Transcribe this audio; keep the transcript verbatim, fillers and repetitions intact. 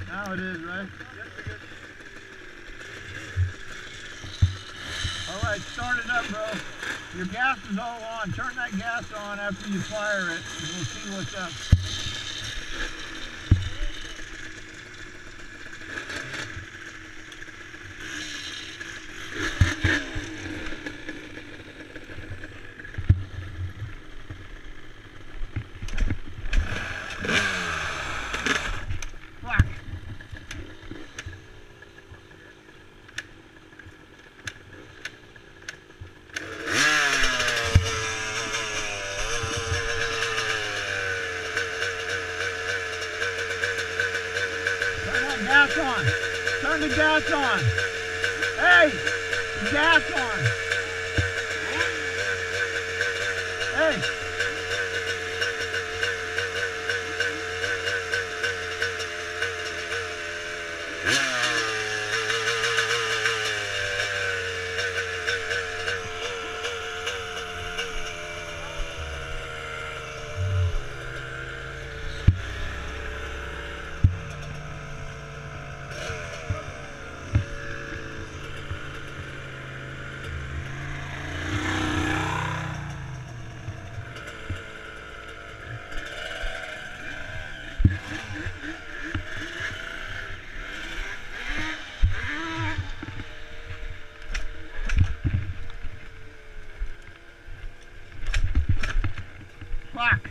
Now it is, right? All right, start it up, bro. Your gas is all on. Turn that gas on after you fire it, and we'll see what's up. Gas on. Turn the gas on. Hey, gas on. Hey. Fuck.